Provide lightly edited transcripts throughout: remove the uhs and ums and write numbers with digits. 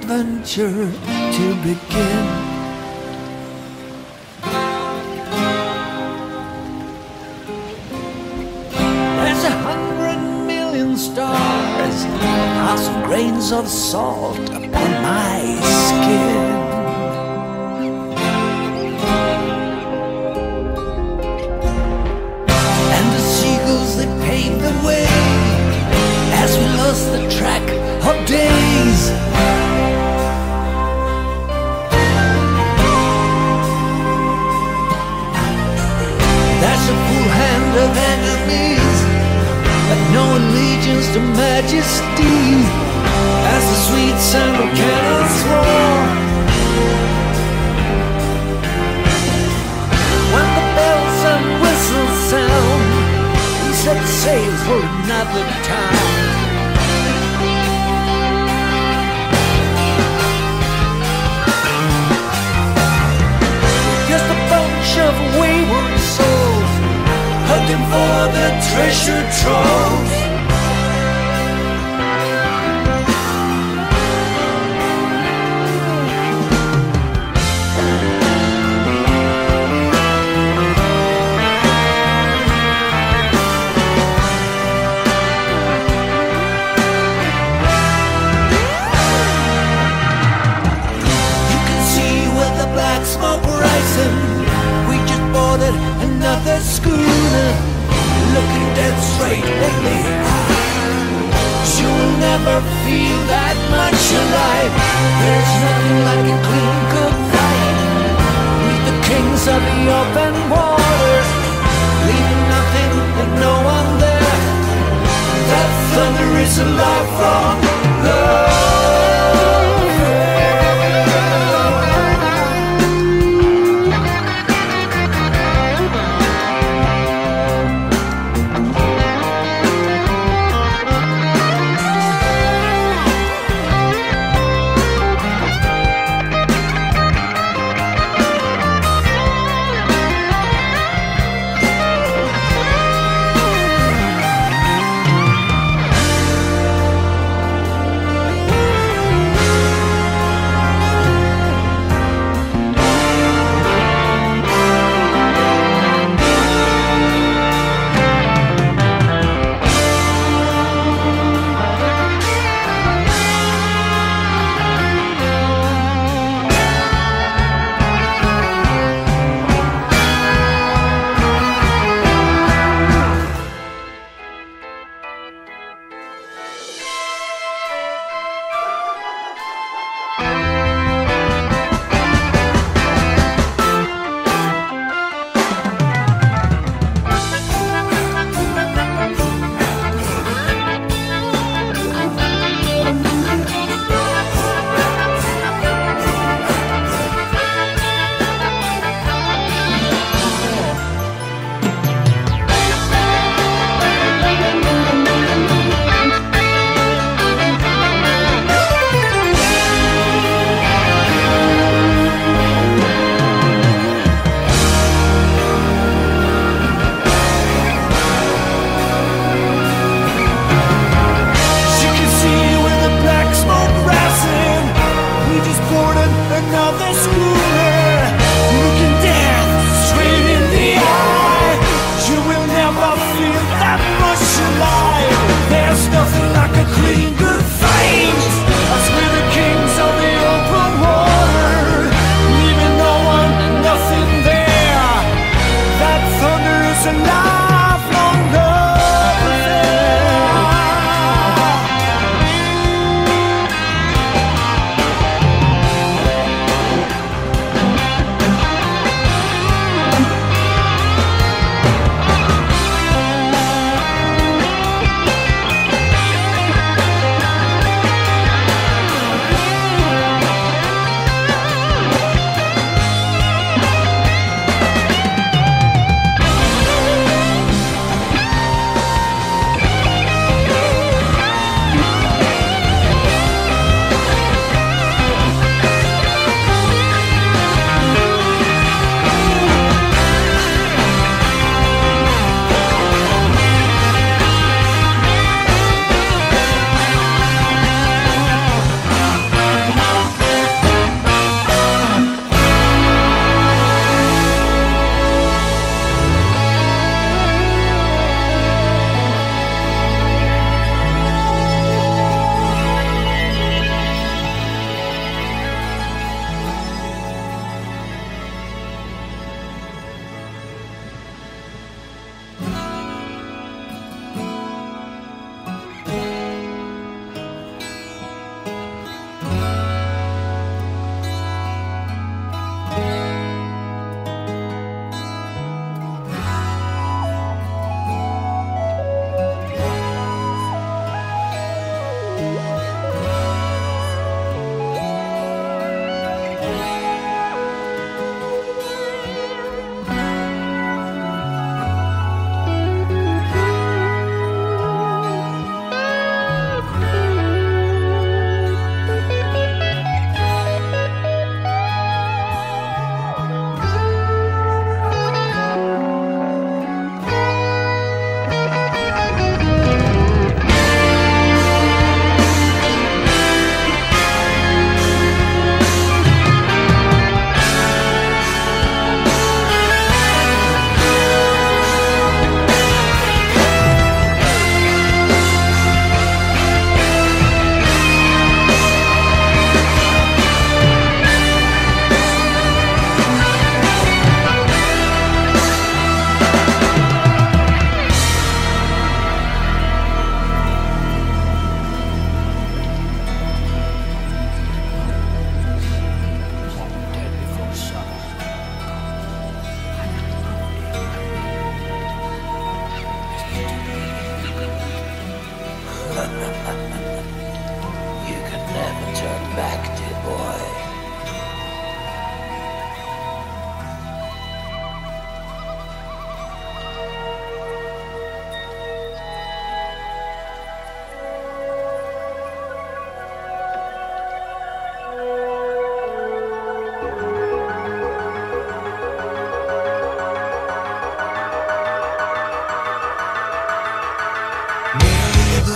adventure to begin. There's 100,000,000 stars, 1,000 grains of salt upon my skin. And the seagulls, they paved the way as we lost the track of days. There's a full hand of enemies, but no allegiance to majesty, as the sweet sound of cannons roar. When the bells and whistles sound, we set sail for another town. Just a bunch of wayward souls hunting for the treasure troves. Smoke rising, we just boarded another schooner, looking dead straight in the eye. You'll never feel that much alive. There's nothing like a clean, good fight. Meet the kings of the open waters, leaving nothing and no one there. That thunder is a lifelong love.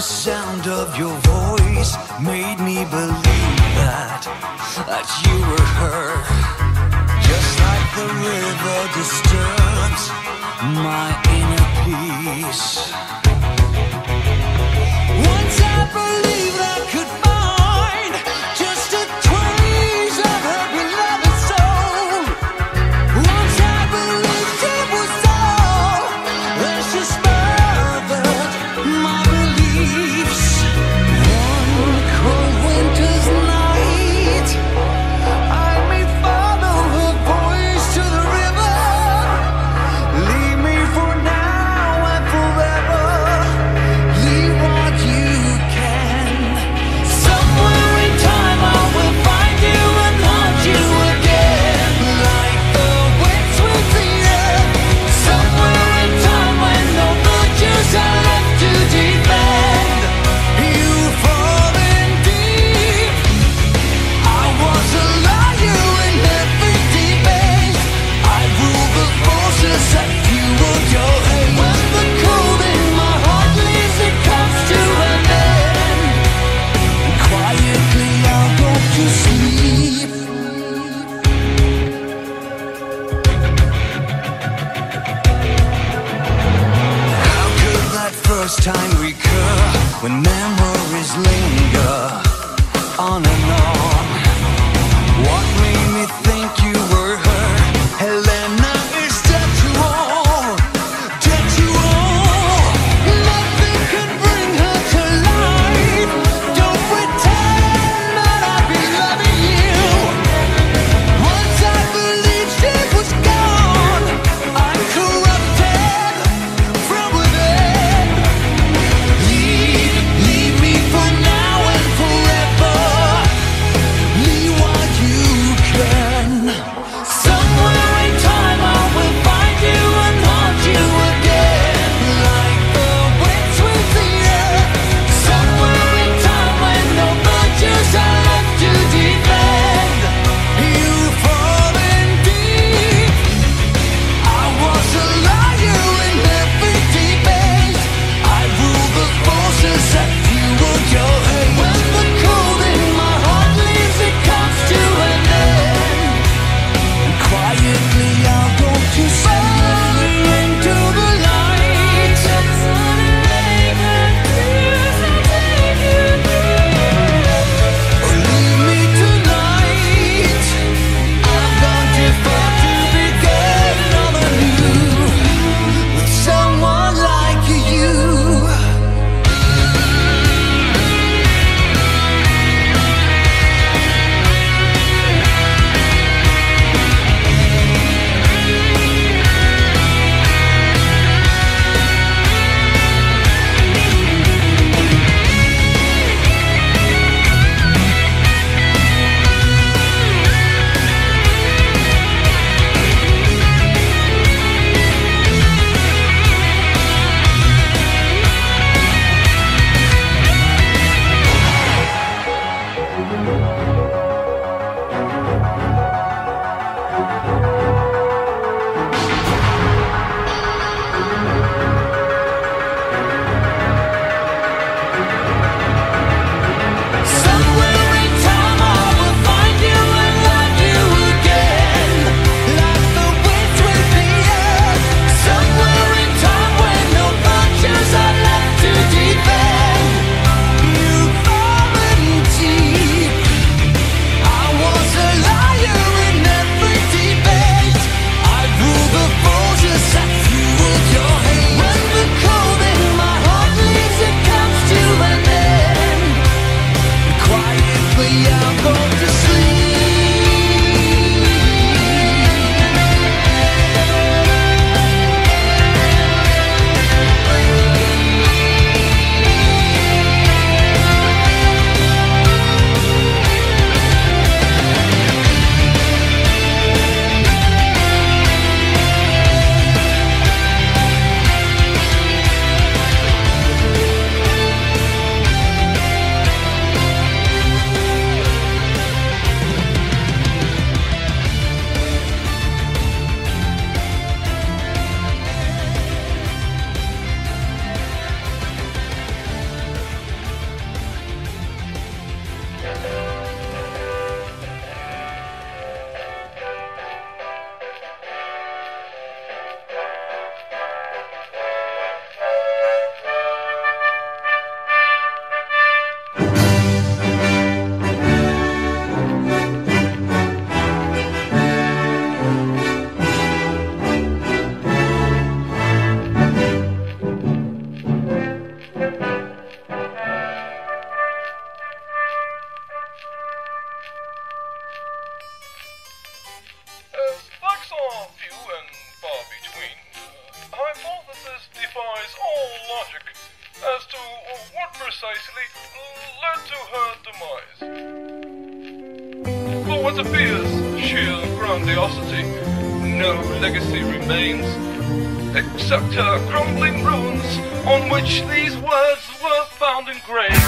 sound of your voice made me believe that you were her. Just like the river disturbs my inner peace. Once I believed I could find just a trace of her beloved soul. Once I believed it was all that she smothered my beliefs. One cold winter's night, I may follow her voice to the river. Leave me for now and forever. Leave what you can. Somewhere in time I will find you and haunt you again. Like the wind sweeps the air. Somewhere in time when no virtues are left to defend. You fall in deep. I was a liar in every debate. I rule the forces that fueled your hate. When the cold in my heart leaves, it comes to an end. And quietly I'll go to sleep. How could that first time recur when memories linger on and on? What made me think you were her? Helena is dead to all, dead to all. Nothing can bring her to life. Don't pretend that I'd be loving you. Once I believed she was gone, I'm corrupted from within. Leave basically led to her demise. For what appears sheer grandiosity, no legacy remains, except her crumbling ruins on which these words were found engraved.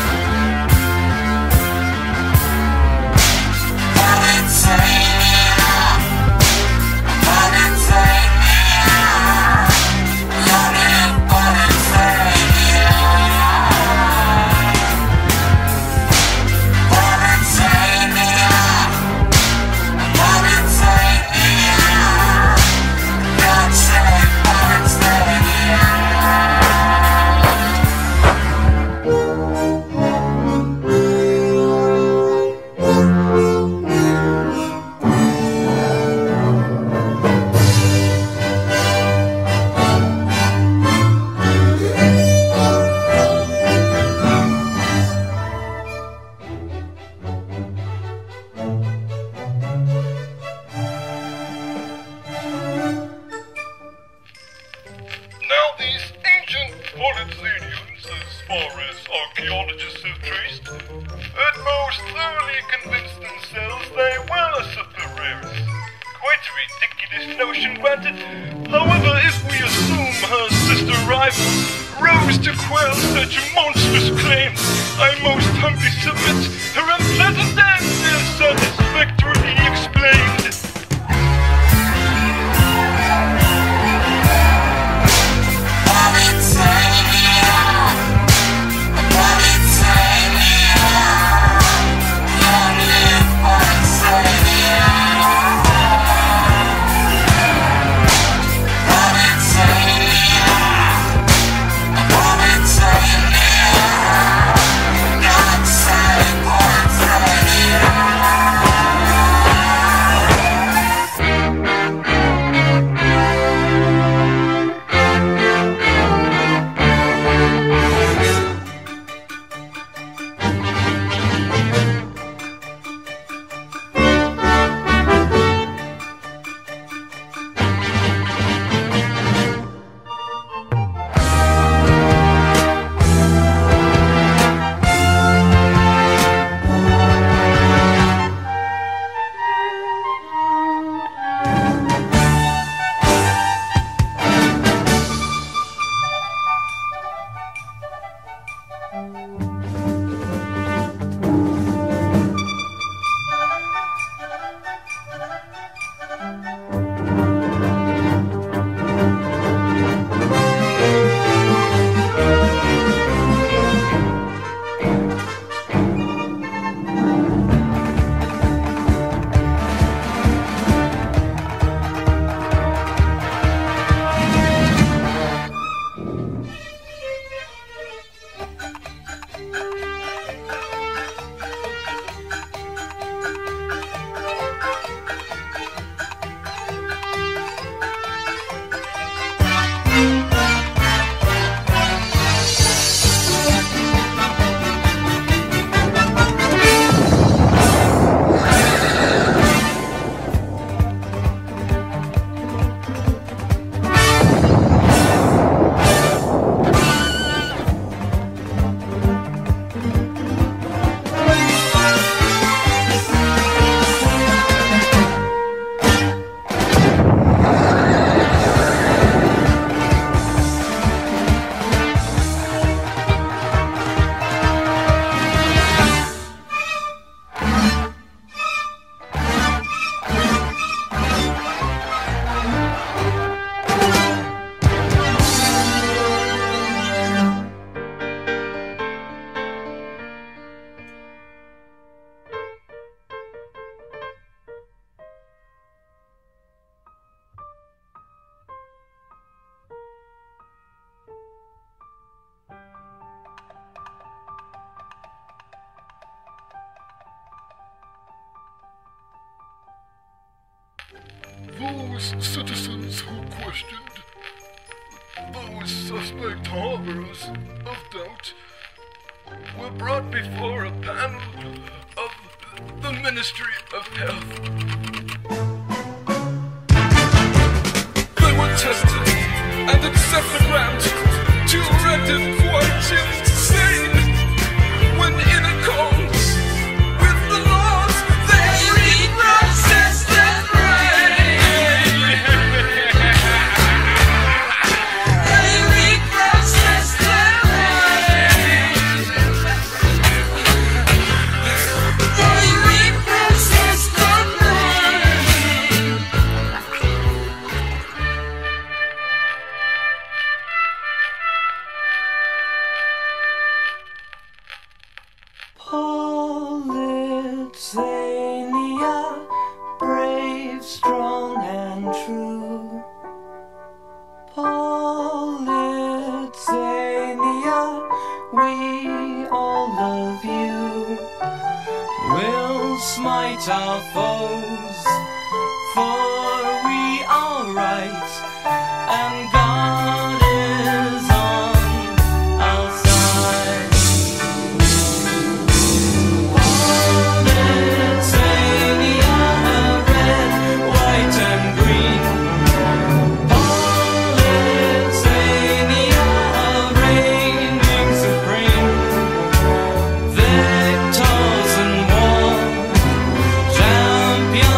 Those citizens who questioned, those suspect harborers of doubt, were brought before a panel of the Ministry of Health. They were tested and except the grant, two rendered quite insane. smite our foes, for we are right, and God is on our side. Politania, red, white and green. Politania, reigning supreme. Victors in war, champions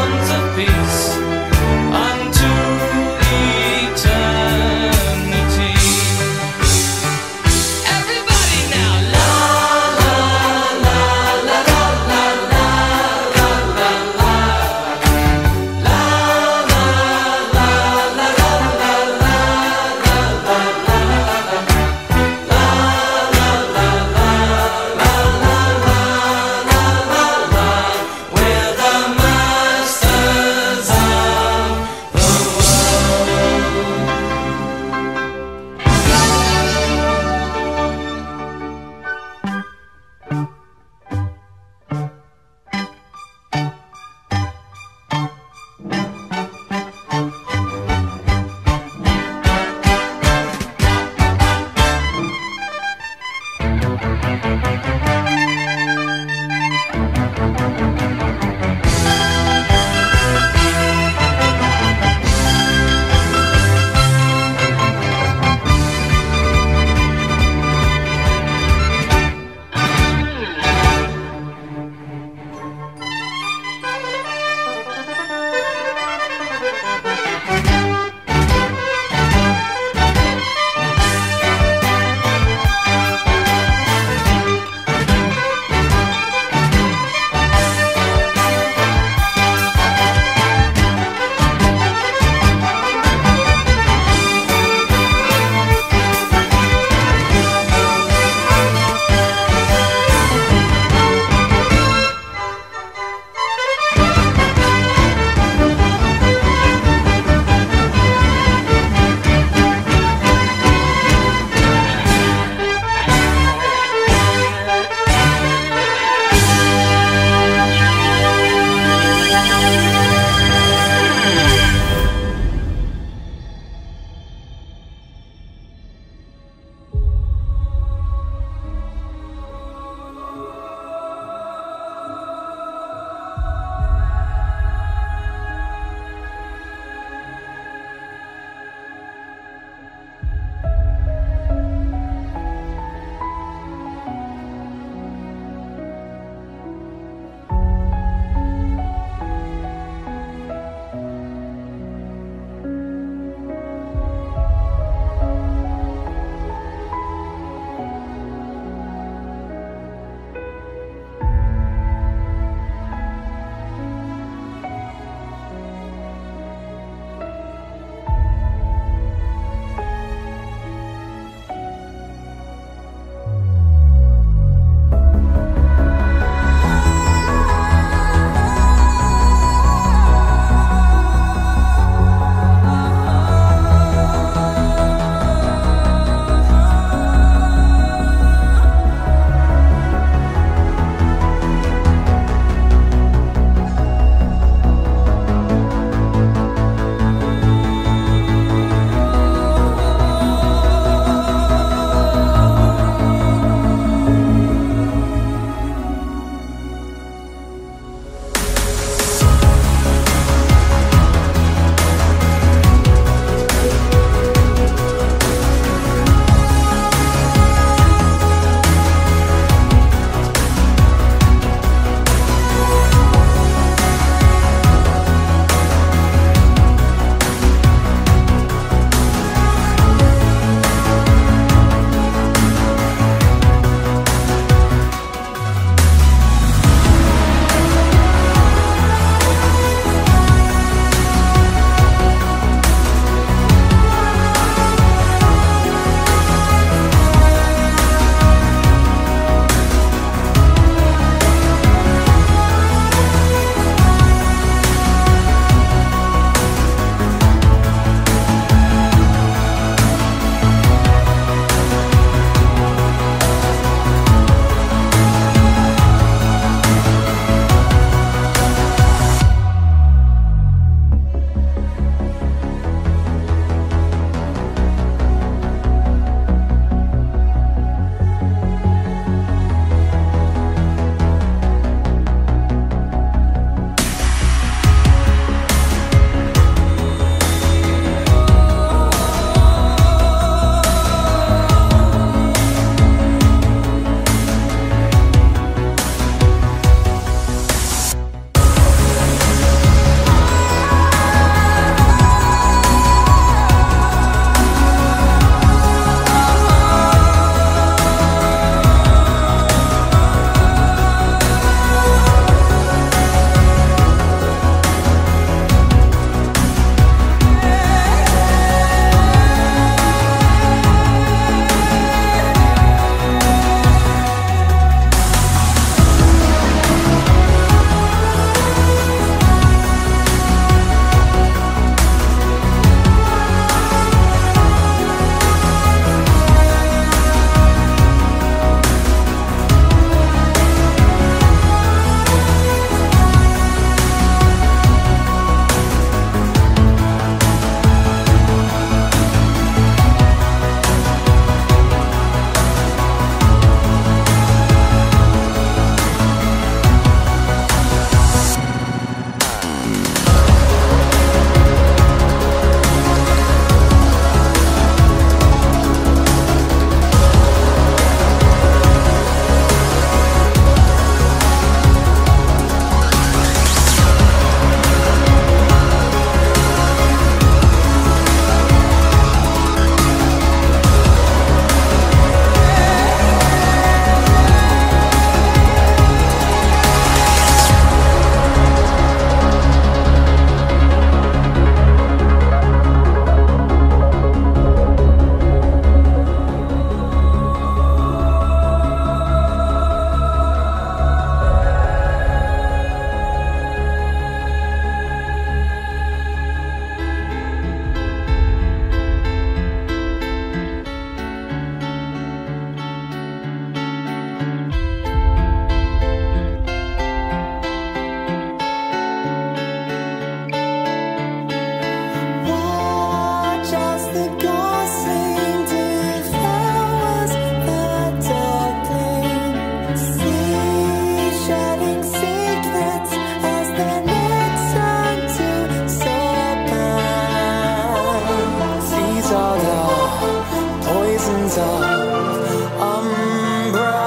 poisons of umbra.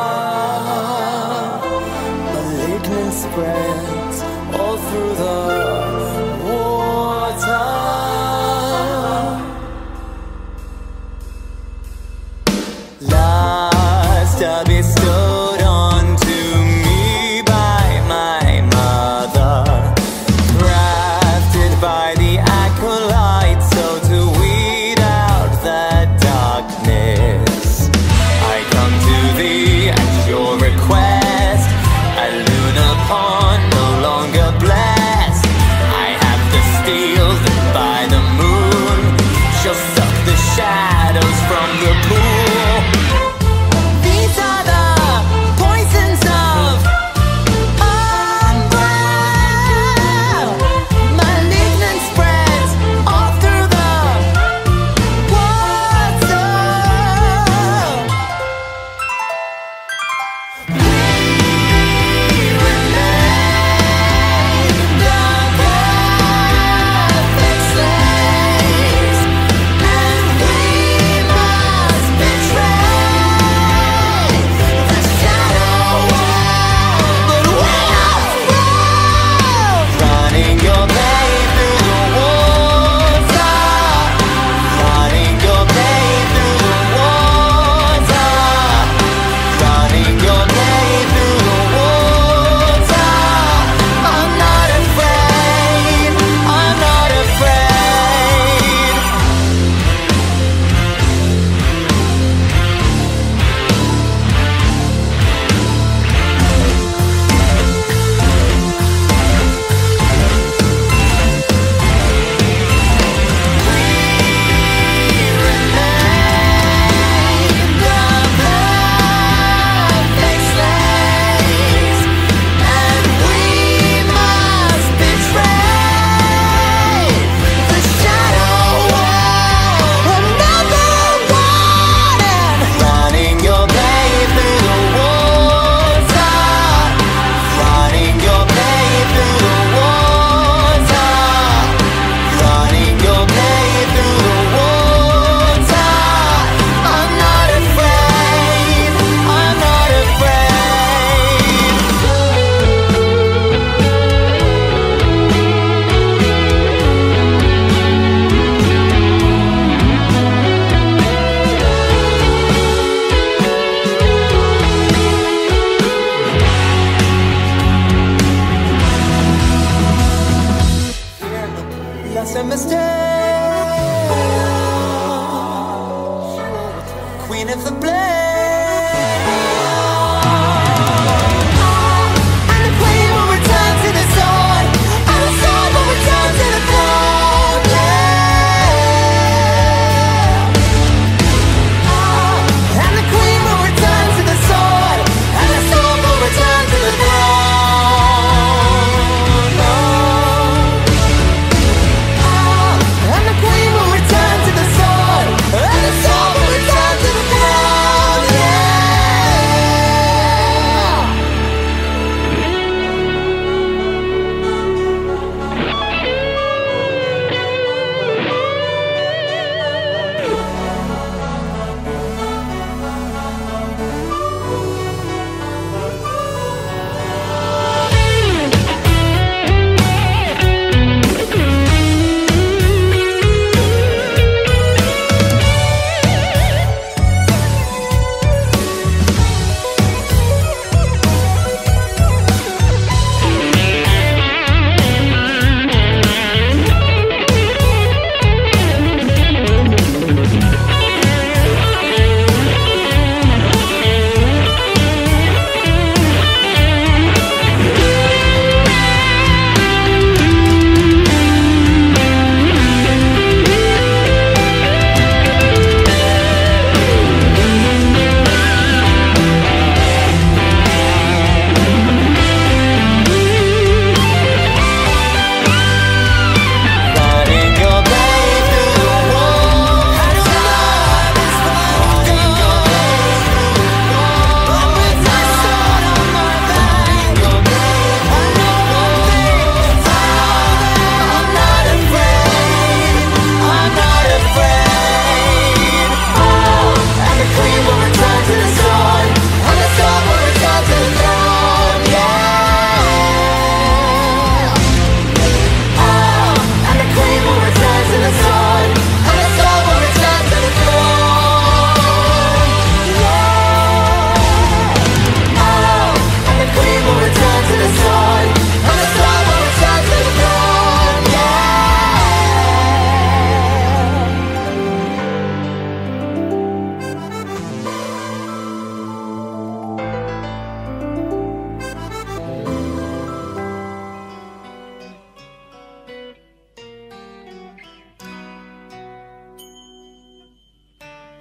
Malignant spreads all through the water. Last I'll be bestowed onto me by my mother, crafted by the acolyte, so to weed out the darkness. I come to thee at your request, a lunar pawn no longer blessed. I have to steal that by the moon shall suck the shadows from the pool. These are the poisons of umbra. Malignant spreads all through the water. We remain the perfect slaves, and we must betray the shadow world. But we are strong, running your blade through the water, running your blade through the water, running your blade through the water. I'm not afraid, I'm not afraid. Lost a mistake, Queen of the Blade. And the Queen will return to the sword, and the sword will return to the throne. And the Queen will return to the sword, and the sword will return to the throne. And the Queen will return to the sword, and the sword will return to the throne.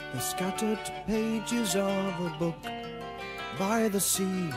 the scattered pages of a book by the sea,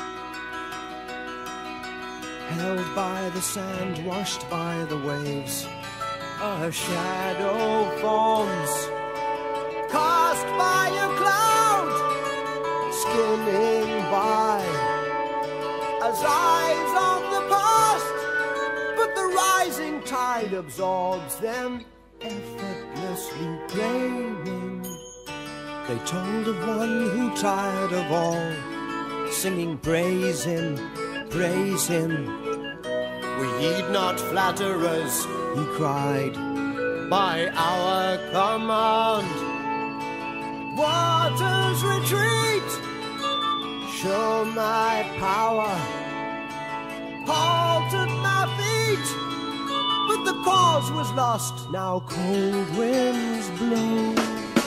held by the sand, washed by the waves. A shadow forms, cast by a cloud, skimming by as eyes of the past, but the rising tide absorbs them, effortlessly claiming. They told of one who, tired of all, singing praise him, praise him. We heed not flatterers, he cried, by our command. Waters retreat, show my power, halt at my feet. But the cause was lost, now cold winds blow.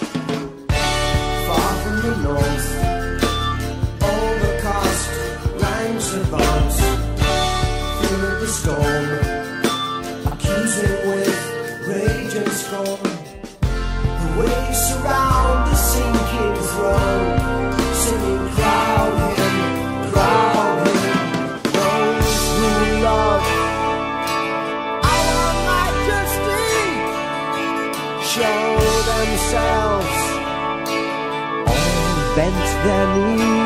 Far from the north, overcast ranks advance, fear the storm, accusing with rage and scorn. The waves surround the sinking throne, singing, crowd him, crowd him. Those who love our majesty show themselves, all bent their knee.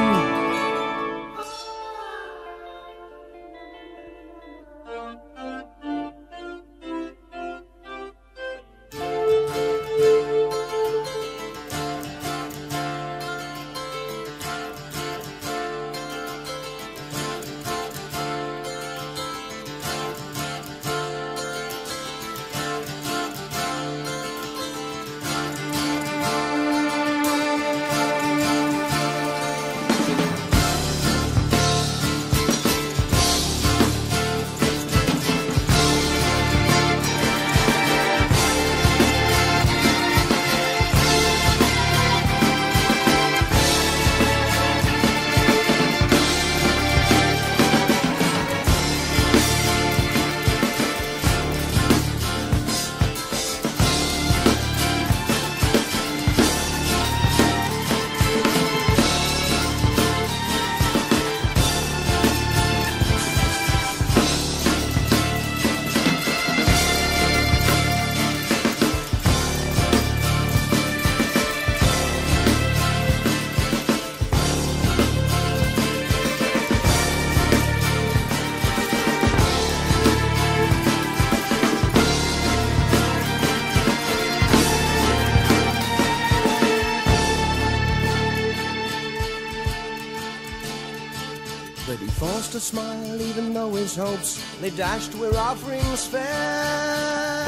But he forced a smile, even though his hopes they dashed where offerings fell.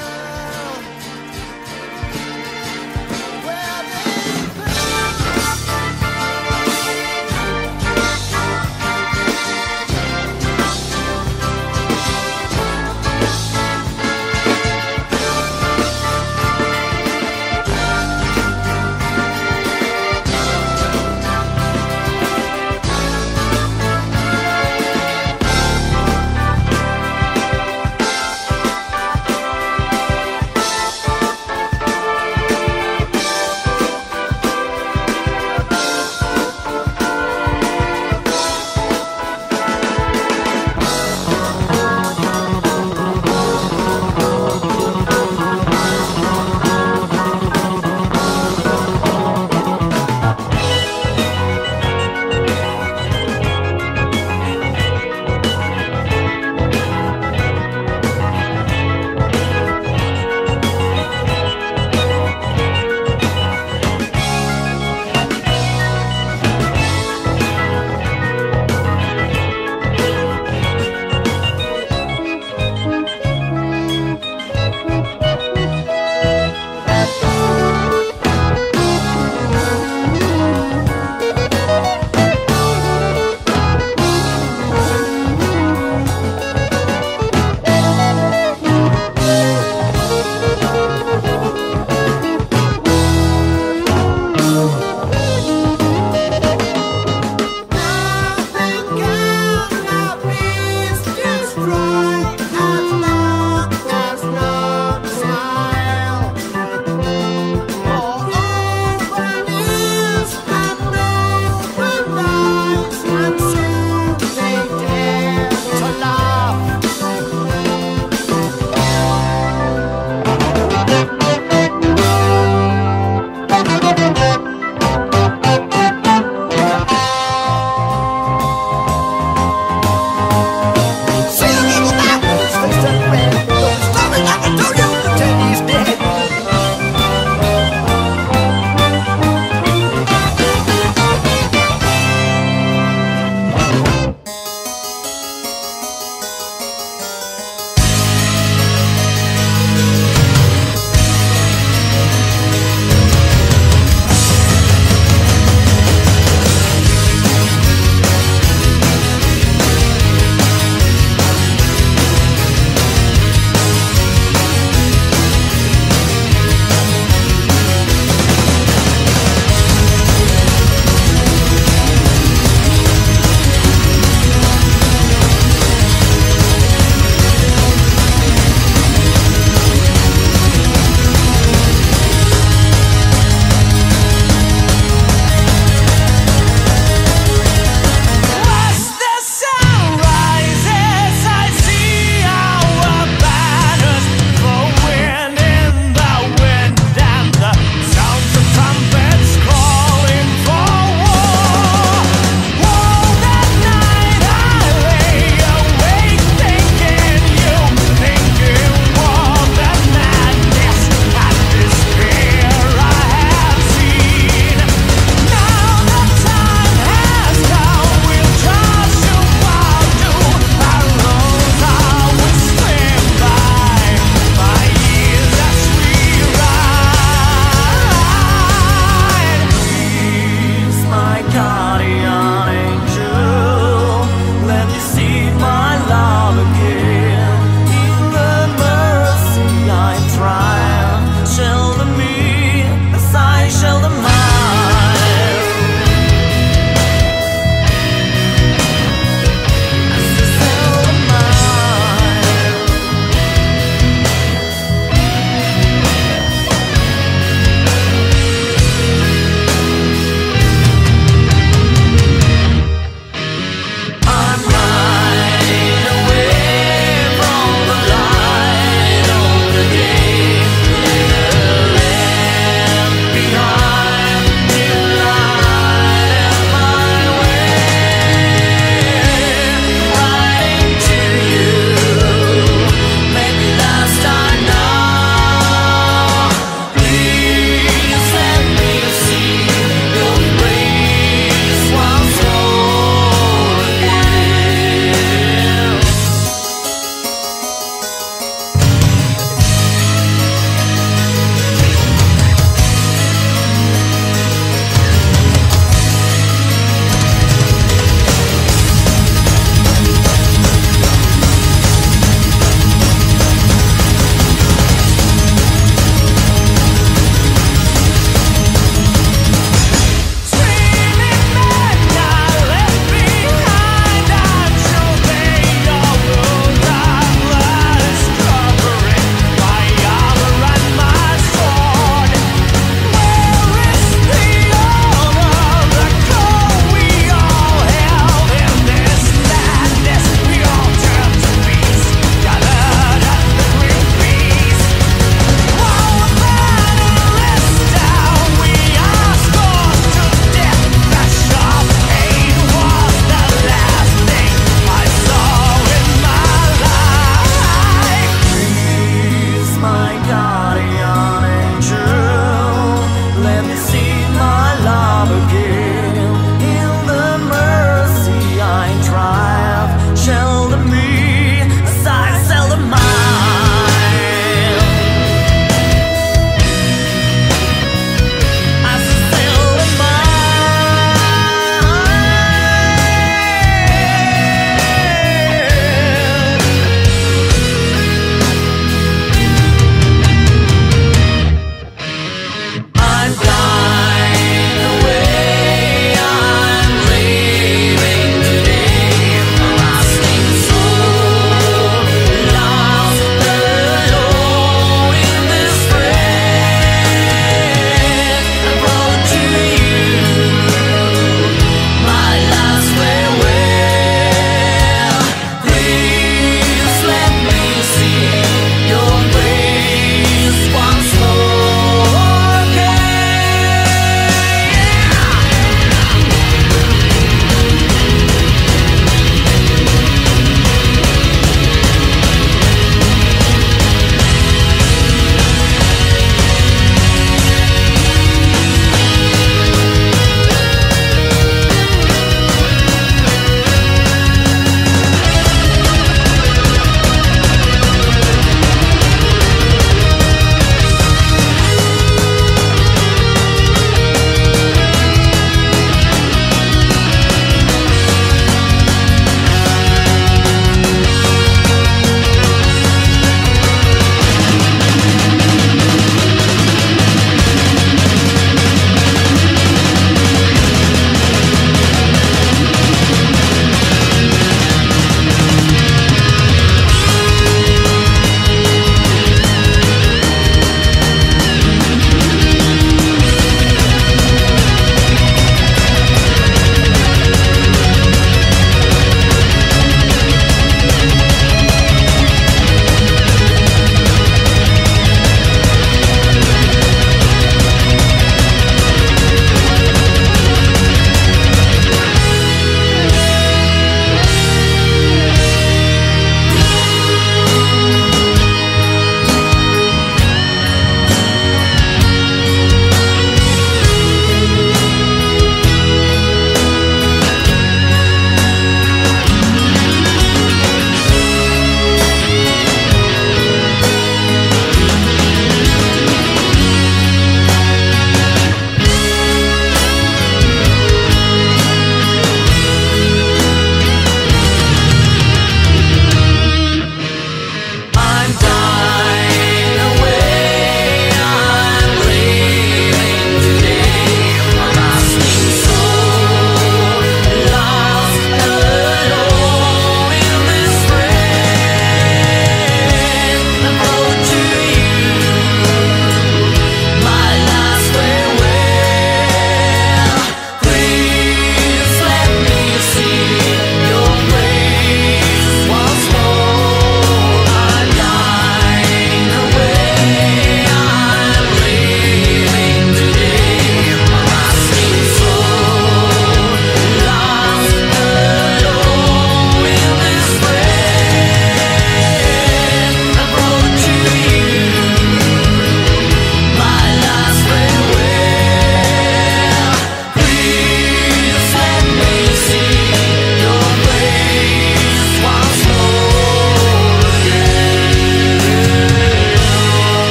Where they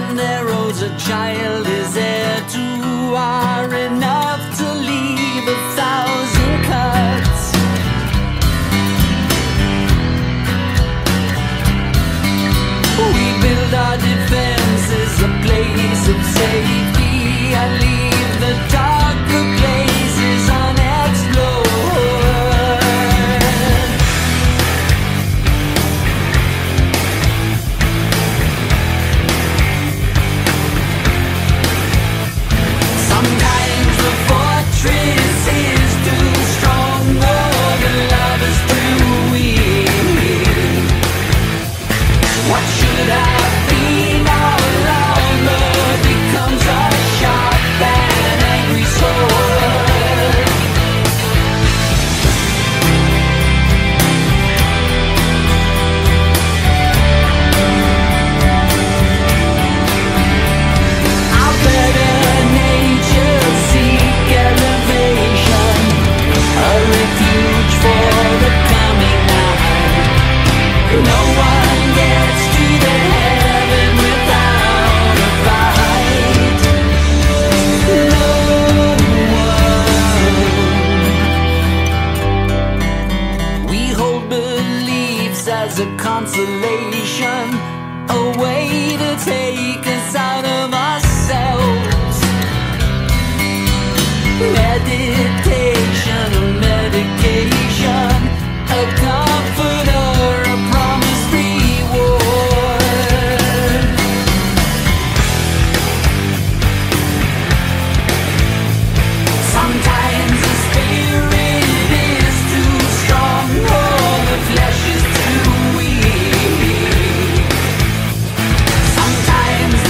thousand arrows a child is heir to are enough to leave 1,000 cuts. We build our defenses a place of safety and leave the darker places unexplored. Sometimes the fortress is too strong, or the love is too weak. What should have been all along becomes a sharp and angry sword. Our better nature seek elevation, a refuge for the coming night. No one gets to the heaven without a fight. No one. We hold beliefs as a consolation, a way to take us out of ourselves. Meditation, a medication, a comforter, a promised reward. Sometimes the spirit is too strong, or the flesh is too weak. Sometimes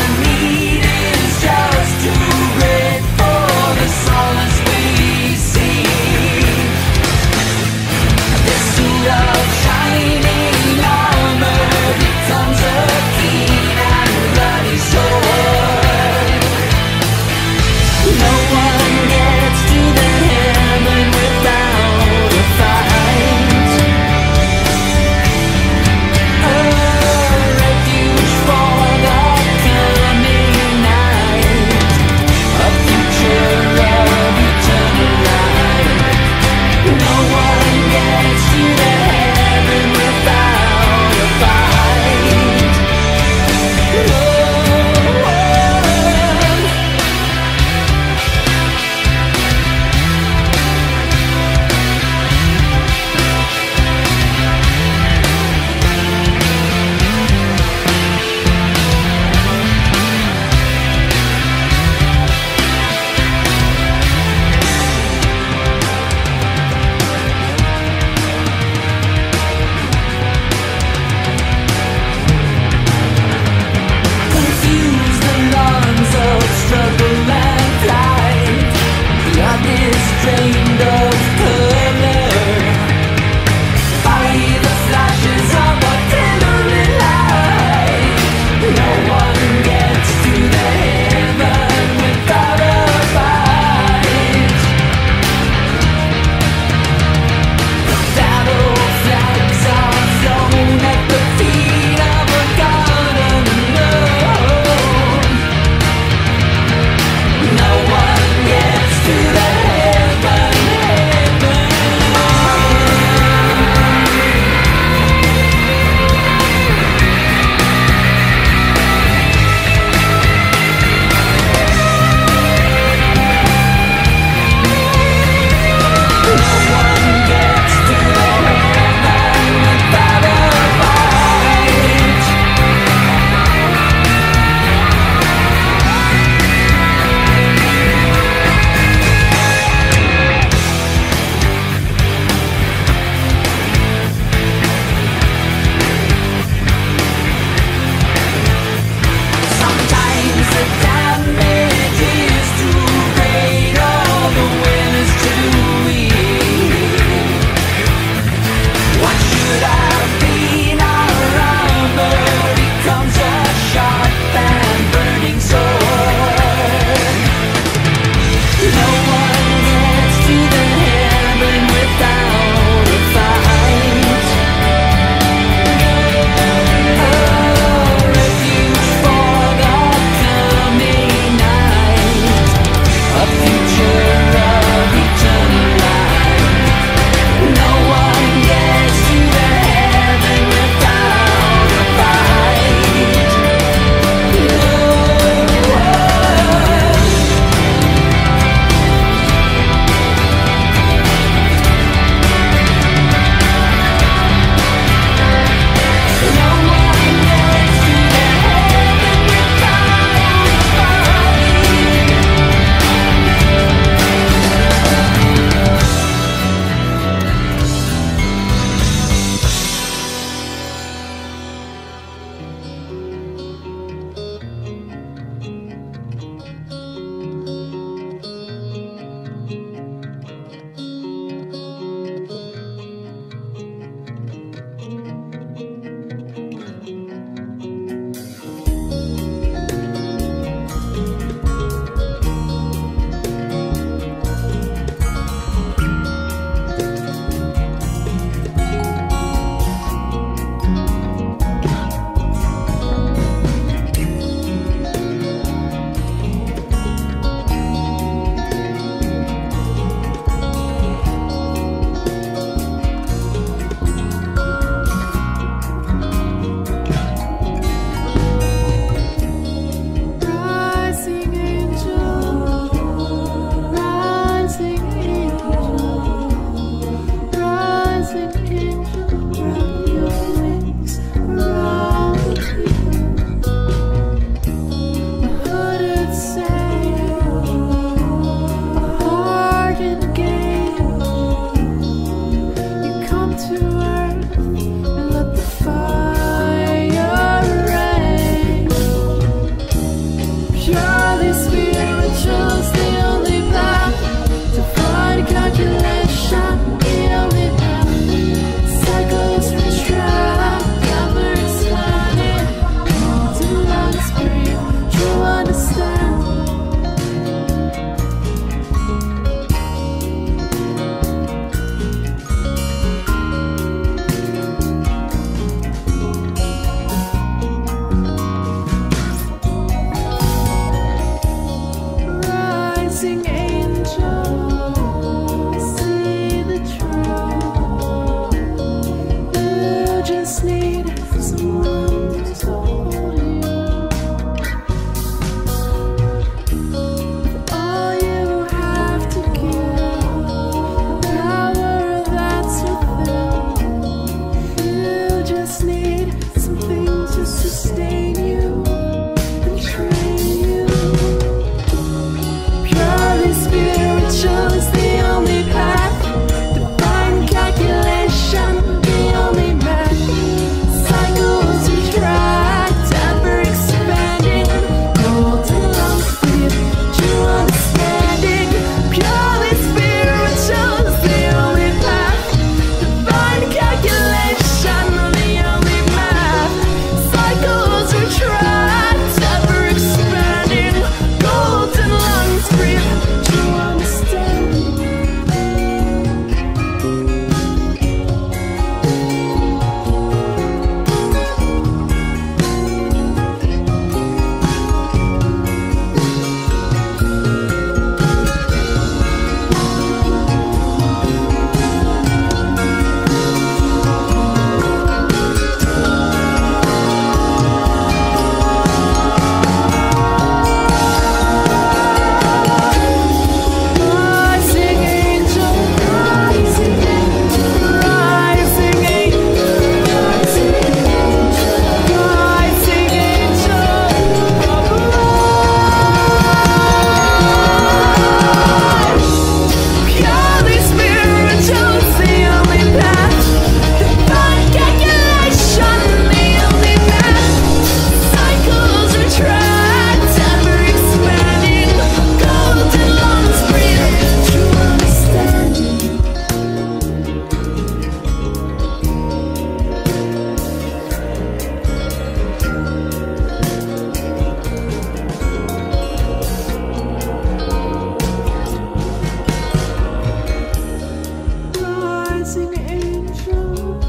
rising angel,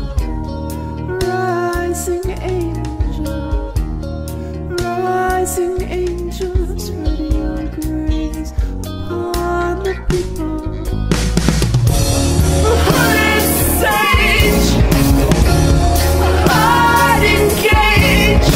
rising angel, rising angel, spread your grace upon the people. Holy sage, heart engaged,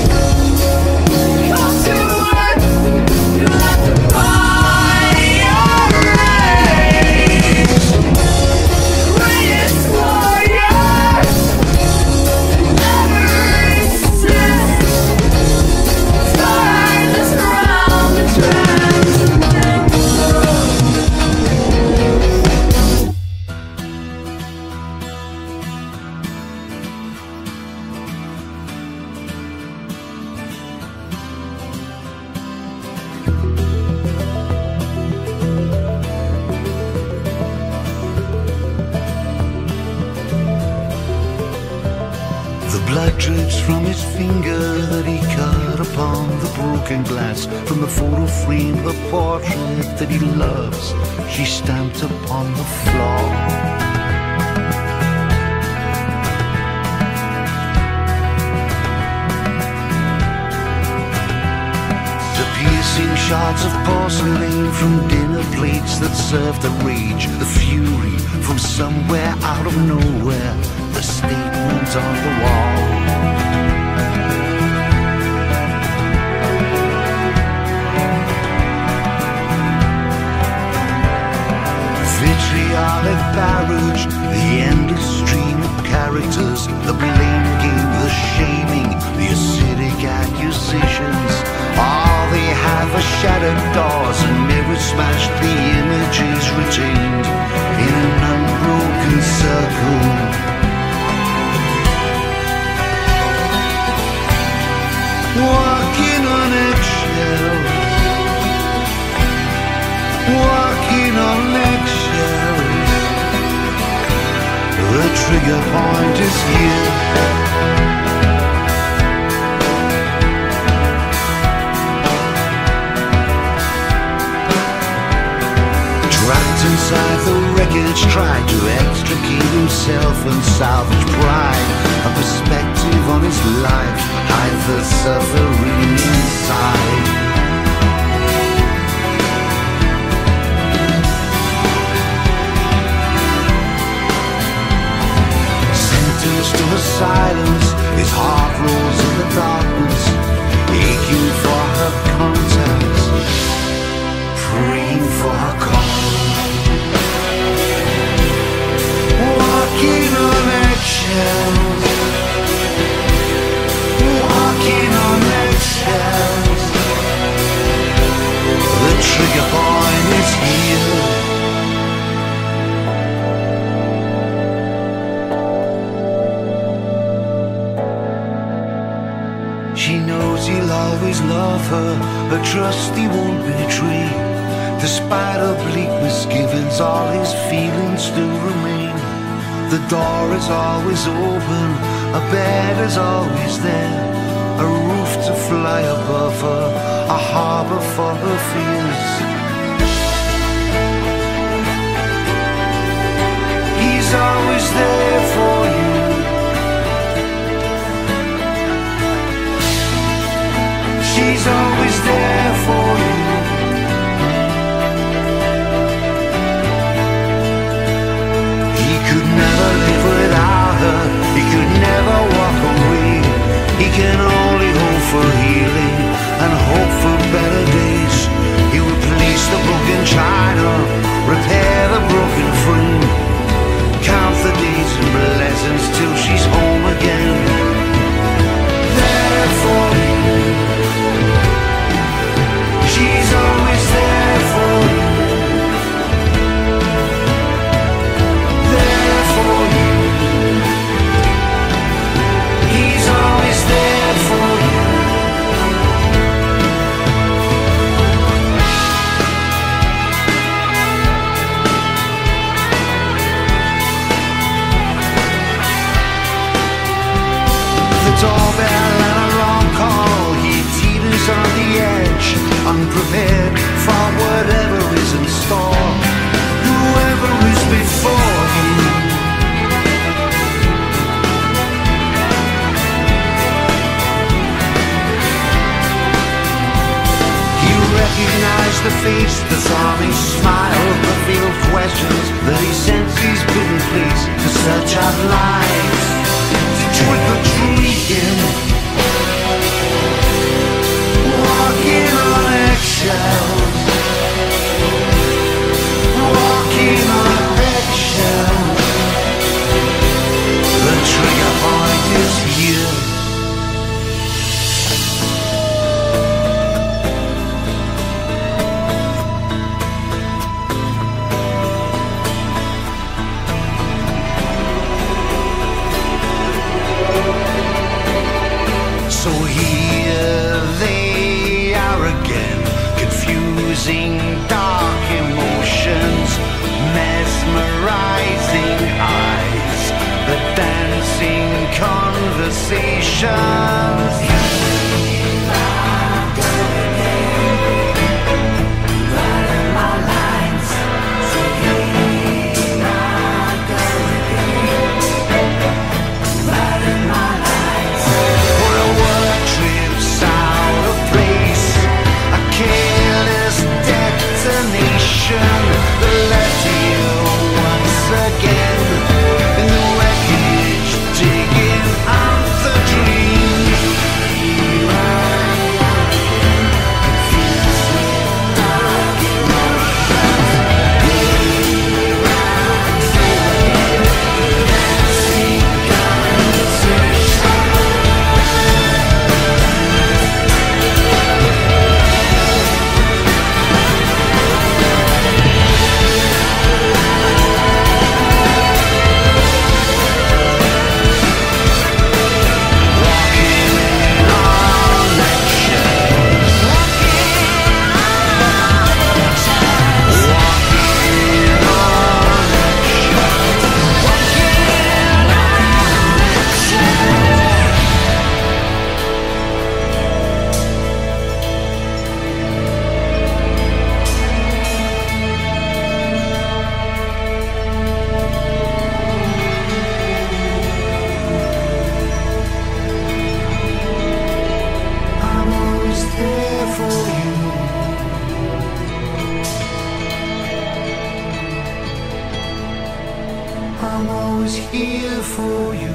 come to work, you have to buy your rage. Greatest warrior, never resist, stars around the transcendental. The blood drips from his finger that he cut upon the broken glass. From the photo frame, the portrait that he loves, she stamped upon the floor. The piercing shards of porcelain from dinner plates that served the rage, the fury from somewhere out of nowhere, the statement on the wall. Vitriolic barrage, the endless stream of characters, the blame game, the shaming, the acidic accusations. All they have are shattered doors and mirrors smashed, the images retained in an unbroken circle. Walking on eggshells, walking on eggshells. The trigger point is here. Trapped inside the wreckage, tried to extricate himself and salvage pride, a perspective on his life, hide the suffering inside. Sentenced to a silence, his heart rolls in the darkness, aching for her contacts, praying for her call. Walking on eggshells, walking on eggshells. The trigger point is here. She knows he'll always love her, a trust he won't betray. Despite her bleak misgivings, all his feelings still remain. The door is always open, a bed is always there, a roof to fly above her, a harbor for her fears. He's always there for you. She's always there for you. He could never live without her, he could never walk away. He can only hope for healing and hope for better days. He will place the broken china, repair the broken frame, count the days and blessings till she's home again. There for you. She's always there for you. There for you. He's always there for you. The doorbell and a wrong call, he teeters on the edge, unprepared for whatever is in store. Whoever is before him face, the zombie smile, the field questions that he senses put in place to search out lies, to trick or treating, walking on eggshells, walking on eggshells. The trigger point is here. So here they are again, confusing dark emotions, mesmerizing eyes, the dancing conversations. I'm always here for you.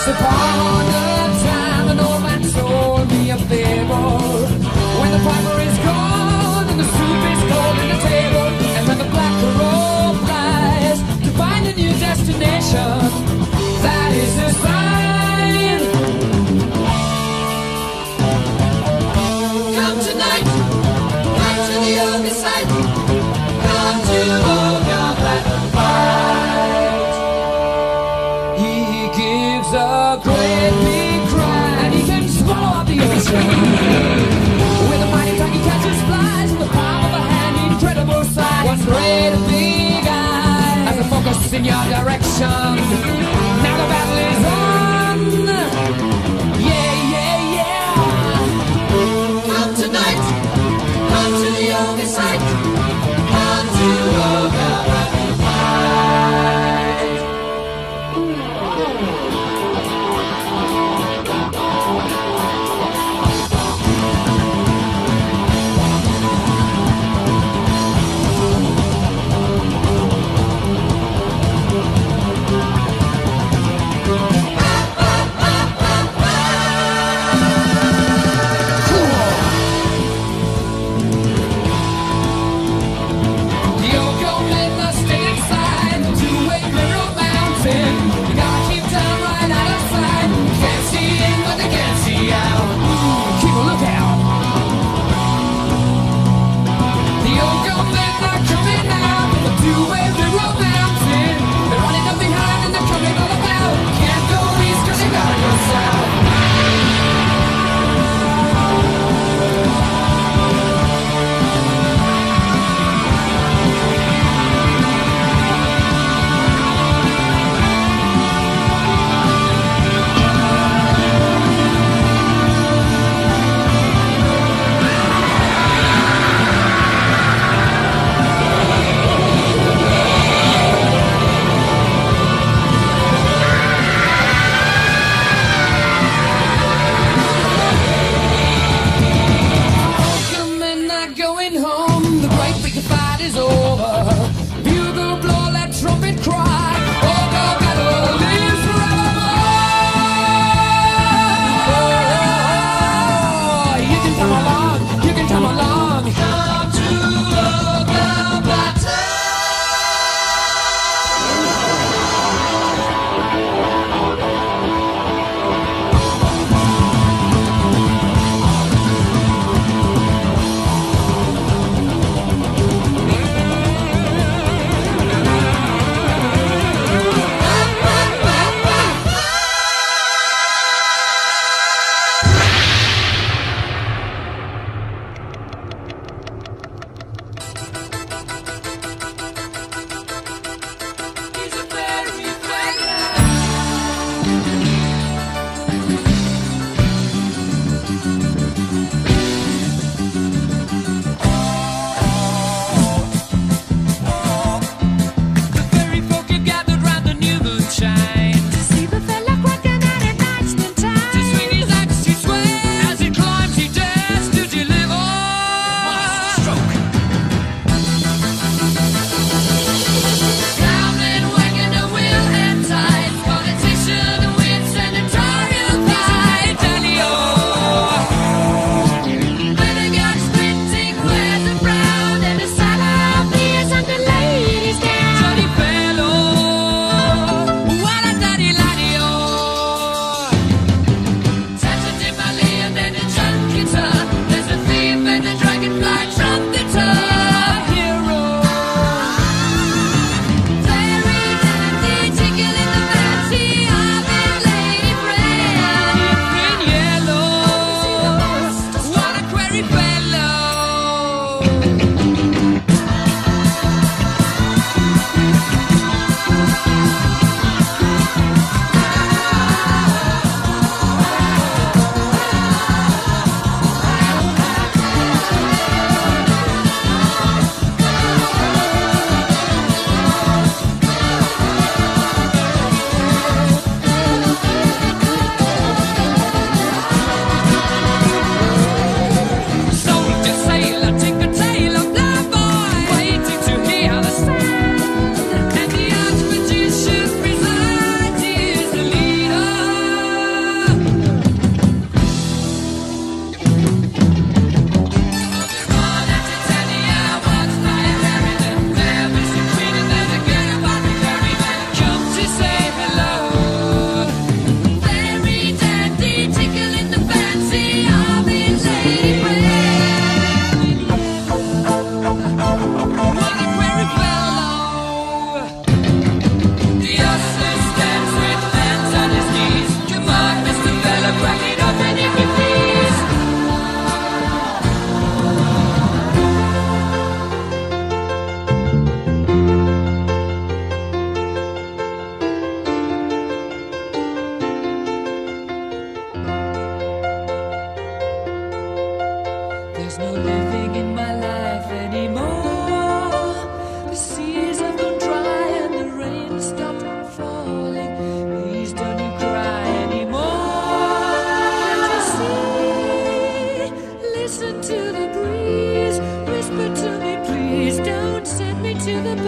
Once upon a time, an old man told me a fable. When the piper is gone and the soup is cold on the table, and when the black robe flies to find a new destination, that is a sign. Come tonight, come to the other side. Come to Olga Black fight. He gives a great big cry, and he can swallow up the ocean. With a mighty tongue he catches flies in the palm of a hand, incredible size. One great big eye as a focus in your direction. Now the battle is on. Yeah, yeah, yeah. Come tonight, come to the only sight. Come to Olga Black fight.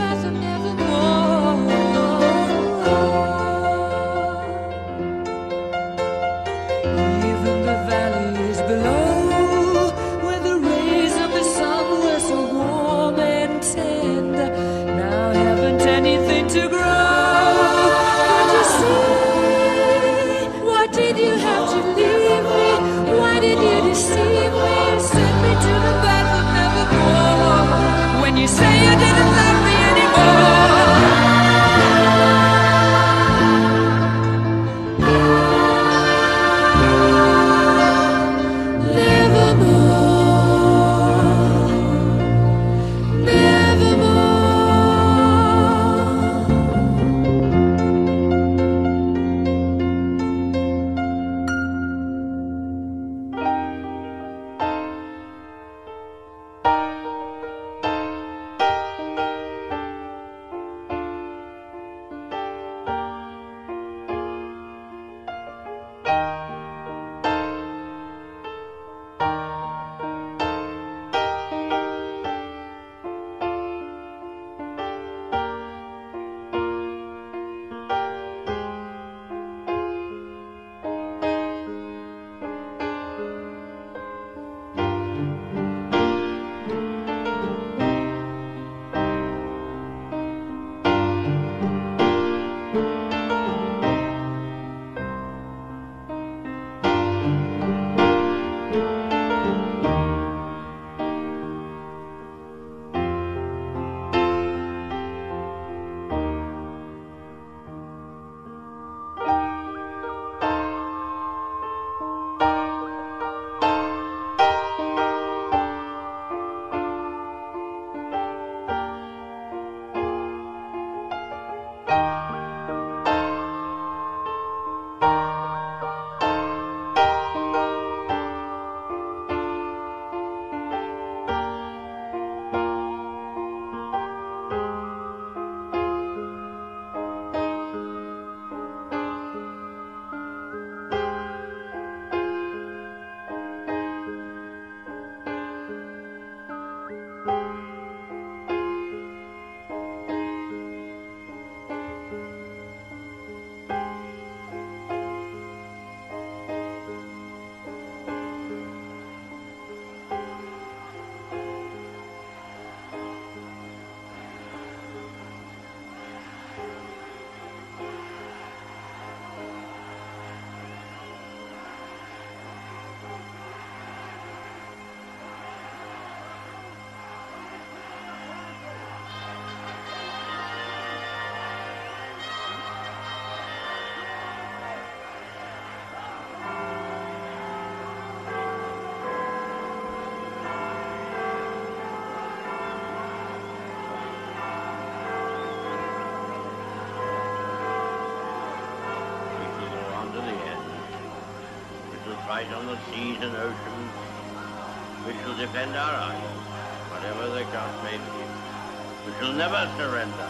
path of nevermore. Even the valleys below, where the rays of the sun were so warm and tender, now haven't anything to grow. Can't you see? Why did you have to leave me? Why did you deceive me and send me to the path of nevermore? When you say you didn't love me anymore. Fight on the seas and oceans. We shall defend our island, whatever the cost may be. We shall never surrender.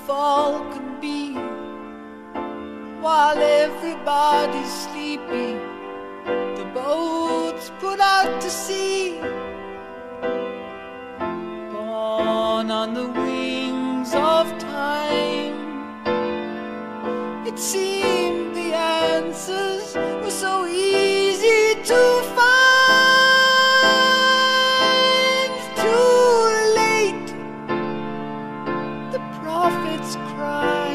fall can be. While everybody's sleeping, the boats put out to sea. Borne on the wings of time, it seemed the answers were so easy to find. Too late, the prophets cry.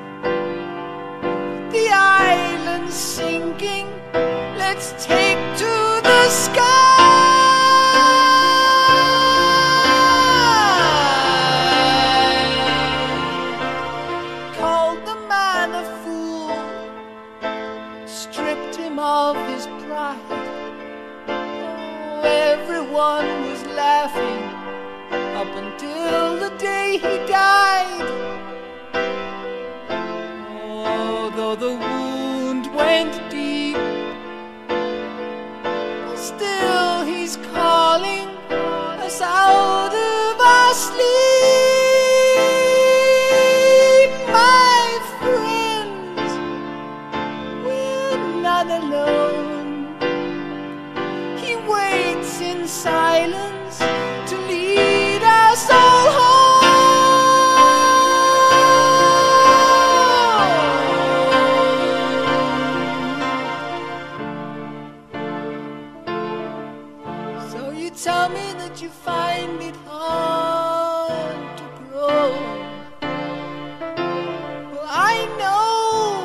The island's sinking, let's take to the sky. Called the man a fool, stripped him of his pride. Oh, everyone was laughing up until the day he died. Though the wound went deep, still he's calling us out of our sleep. My friends, we're not alone. He waits in silence to lead us all home. Tell me that you find it hard to grow. Well, I know.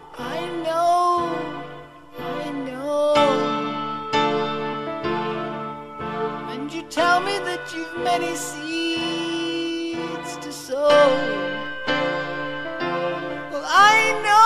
And you tell me that you've many seeds to sow. Well, I know.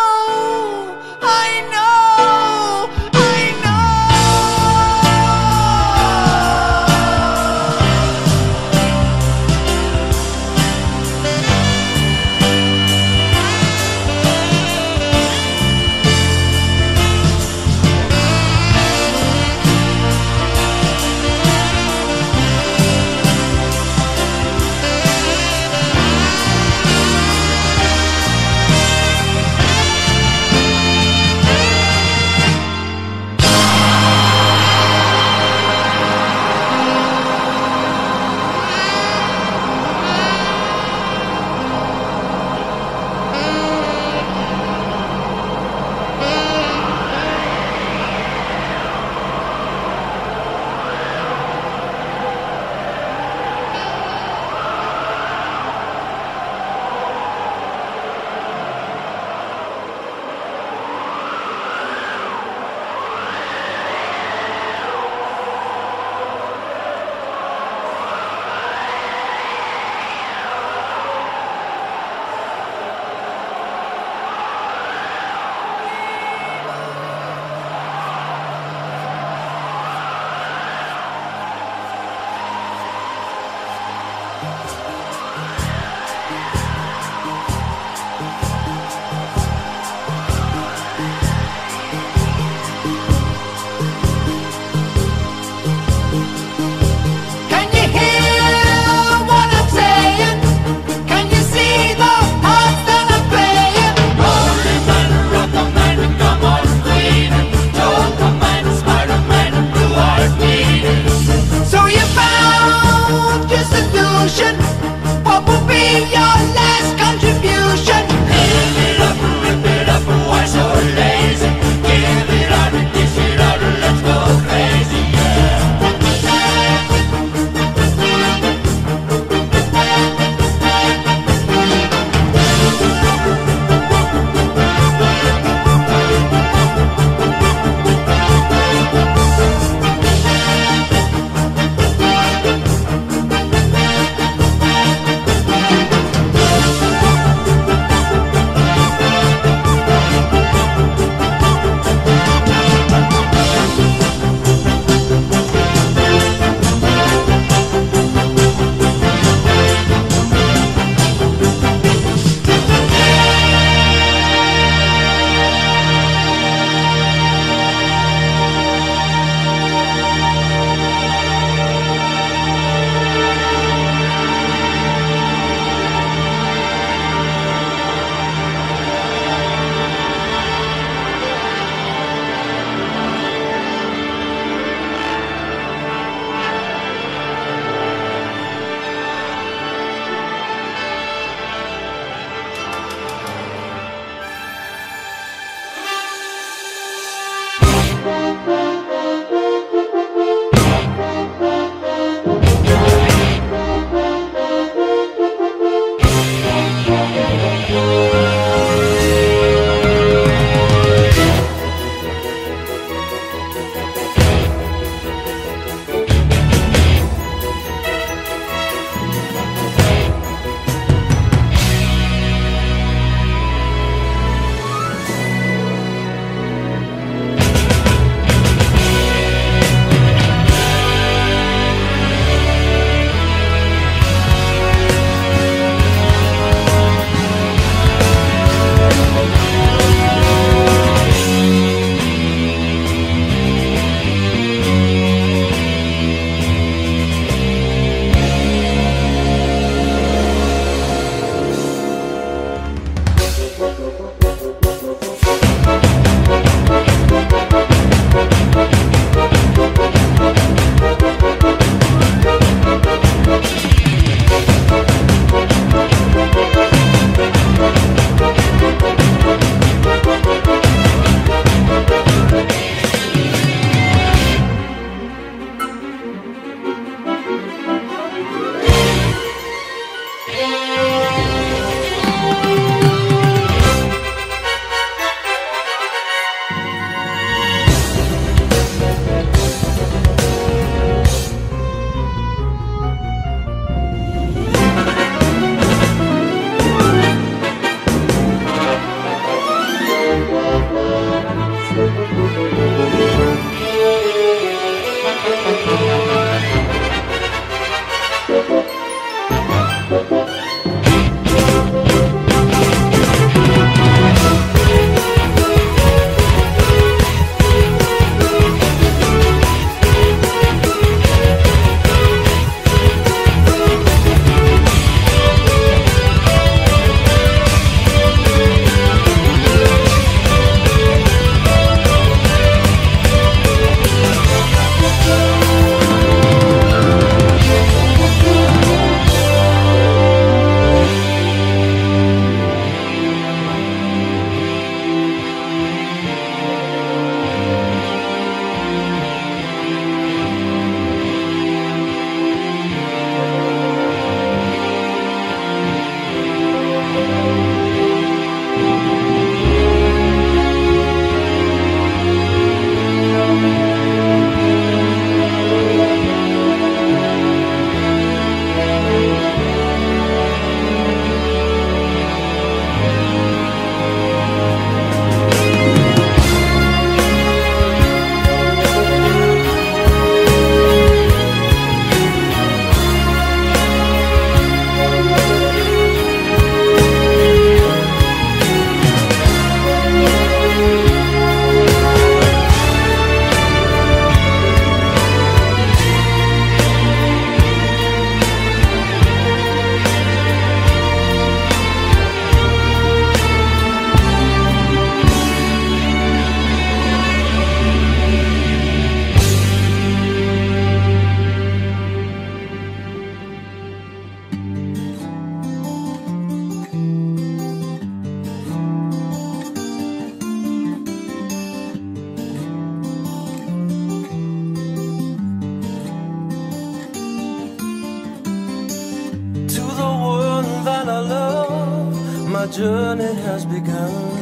journey has begun.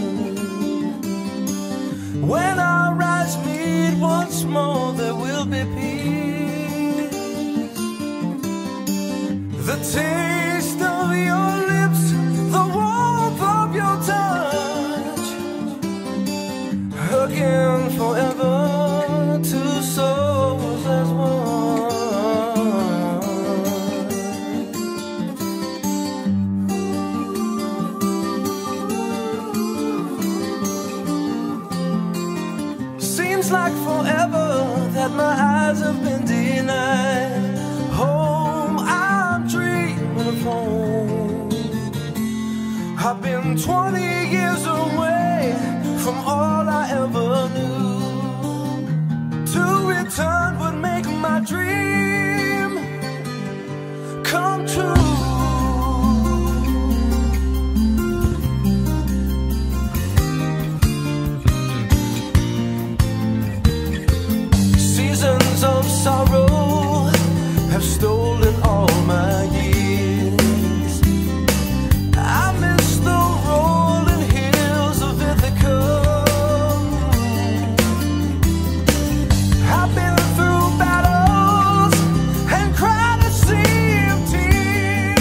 When our eyes meet once more, there will be peace. The taste of your lips, the warmth of your touch, again forever, two souls as one. Seems like forever that my eyes have been denied. Home, I'm dreaming of home. I've been 20 years away from all I ever knew. To return would make my dream come true. Seasons of sorrow have stolen all my years. I miss the rolling hills of Ithaca. I've been through battles and cried a sea of tears.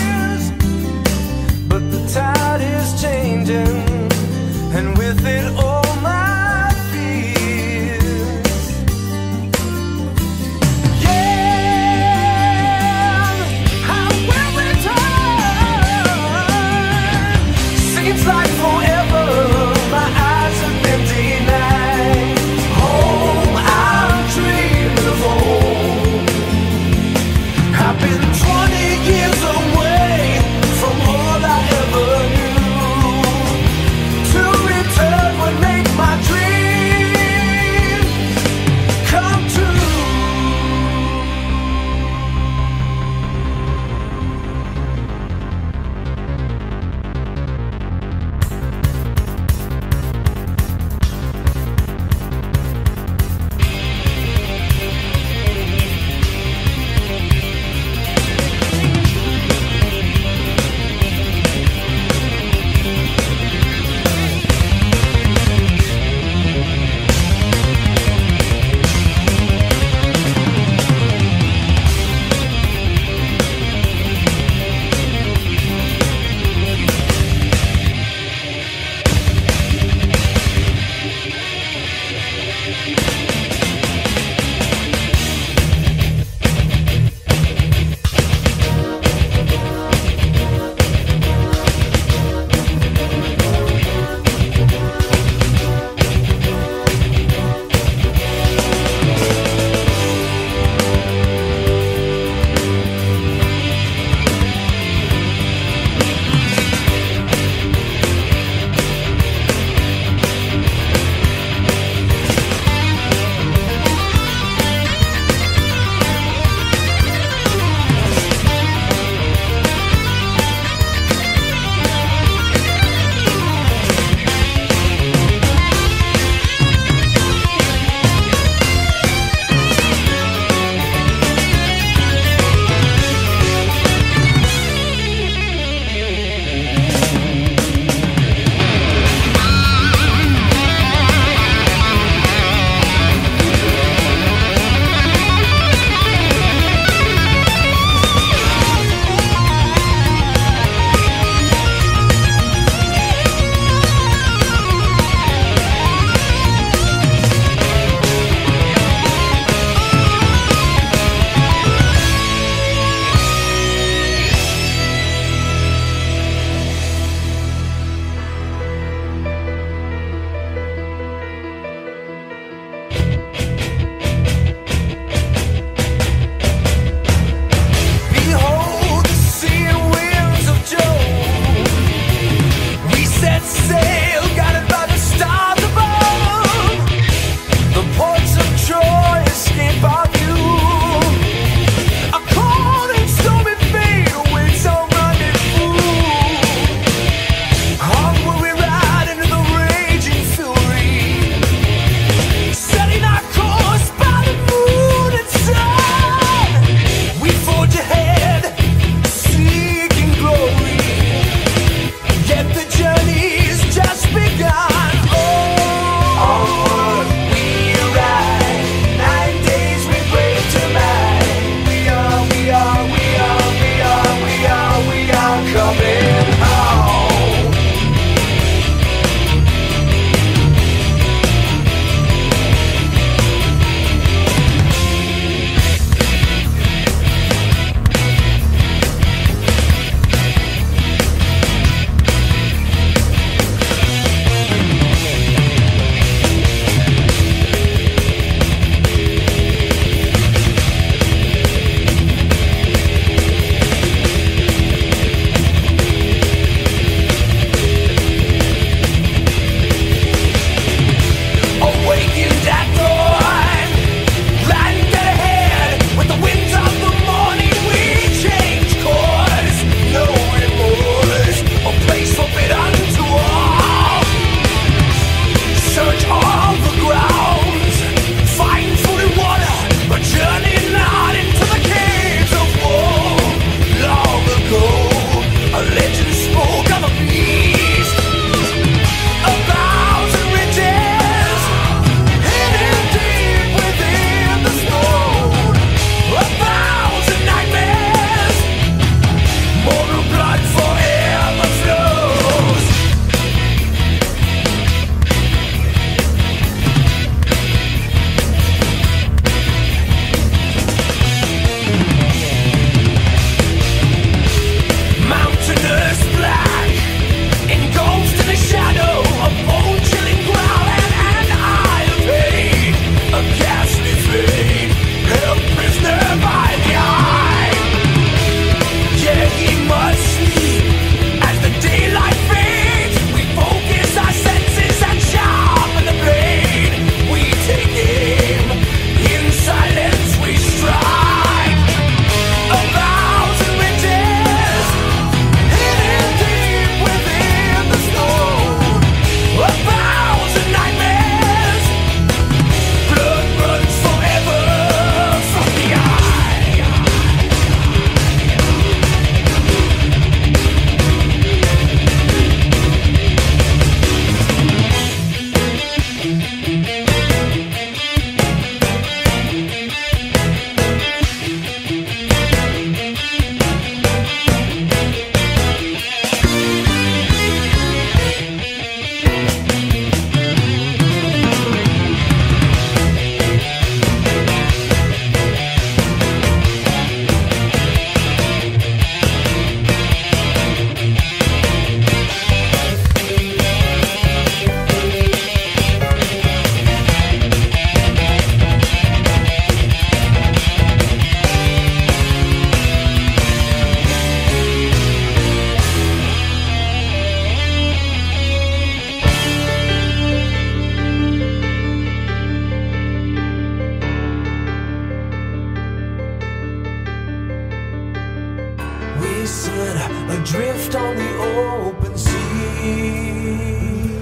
sit adrift on the open sea.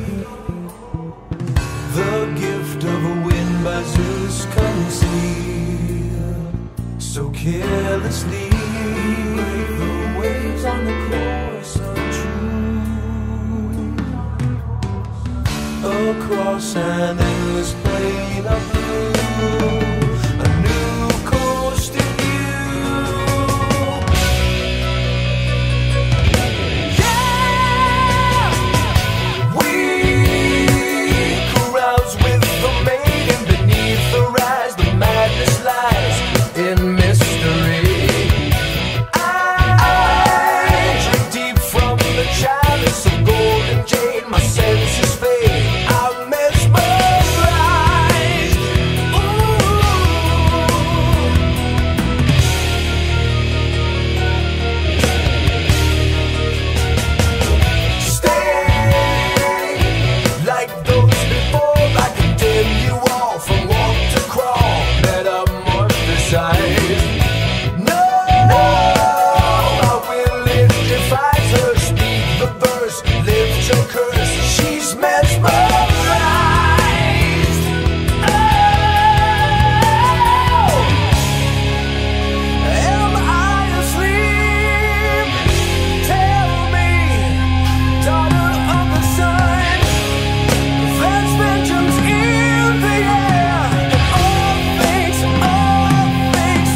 The gift of a wind by Zeus concealed so carelessly. The waves on the course untrue. Across an endless plain of blue, a new coast in view. Yeah! We carouse with the maiden beneath her eyes. The madness lies in mystery. I drink deep from the chalice of golden jade. My senses fade. I'm mesmerized. Stay like those before. I condemn you all from walk to crawl. Metamorphosized. No, my will it defies her. Speak the verse, lift your curse. She's mesmerized. Oh, am I asleep? Tell me, daughter of the sun. There's vengeance in the air, and all things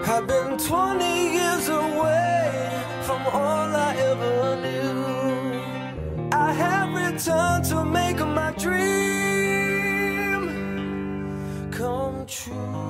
I've been 20 years away from all I ever knew. I have returned to make my dream come true.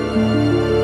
you.